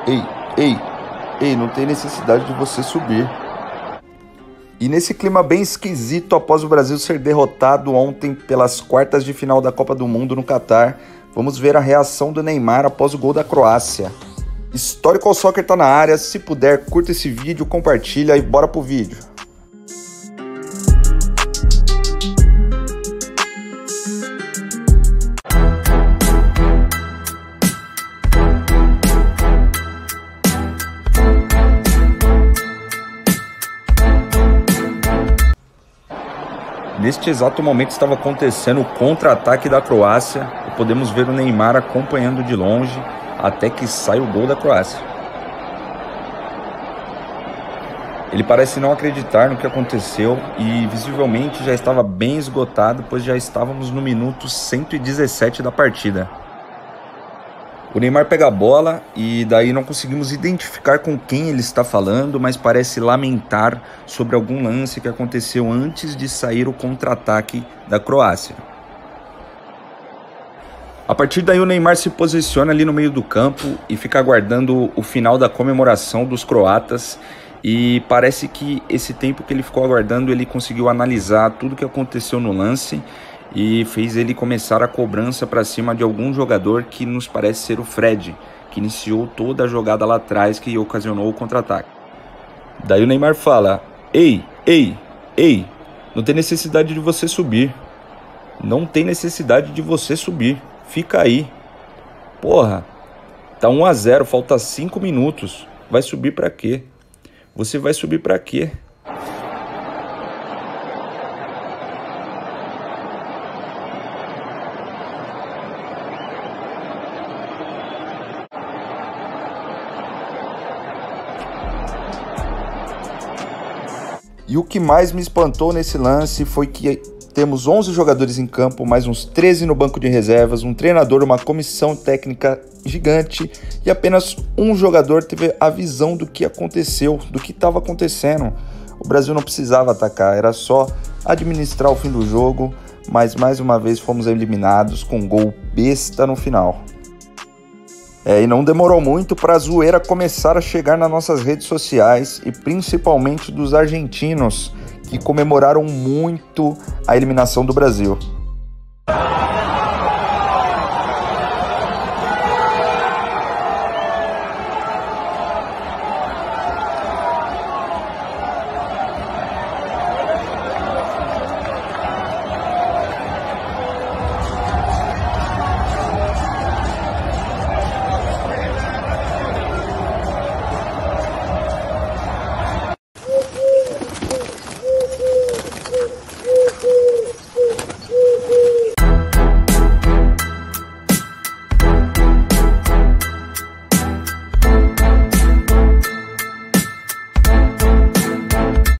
Ei, ei, ei, não tem necessidade de você subir. E nesse clima bem esquisito, após o Brasil ser derrotado ontem pelas quartas de final da Copa do Mundo no Catar, vamos ver a reação do Neymar após o gol da Croácia. Historical Soccer tá na área, se puder, curta esse vídeo, compartilha e bora pro vídeo. Neste exato momento estava acontecendo o contra-ataque da Croácia e podemos ver o Neymar acompanhando de longe até que sai o gol da Croácia. Ele parece não acreditar no que aconteceu e visivelmente já estava bem esgotado, pois já estávamos no minuto 117 da partida. O Neymar pega a bola e daí não conseguimos identificar com quem ele está falando, mas parece lamentar sobre algum lance que aconteceu antes de sair o contra-ataque da Croácia. A partir daí o Neymar se posiciona ali no meio do campo e fica aguardando o final da comemoração dos croatas, e parece que esse tempo que ele ficou aguardando ele conseguiu analisar tudo o que aconteceu no lance e fez ele começar a cobrança para cima de algum jogador que nos parece ser o Fred, que iniciou toda a jogada lá atrás que ocasionou o contra-ataque. Daí o Neymar fala: ei, não tem necessidade de você subir. Não tem necessidade de você subir. Fica aí. Porra, tá 1 a 0, falta 5 minutos. Vai subir pra quê? Você vai subir pra quê? E o que mais me espantou nesse lance foi que temos 11 jogadores em campo, mais uns 13 no banco de reservas, um treinador, uma comissão técnica gigante, e apenas um jogador teve a visão do que aconteceu, do que estava acontecendo. O Brasil não precisava atacar, era só administrar o fim do jogo, mas mais uma vez fomos eliminados com um gol besta no final. E não demorou muito para a zoeira começar a chegar nas nossas redes sociais e principalmente dos argentinos, que comemoraram muito a eliminação do Brasil.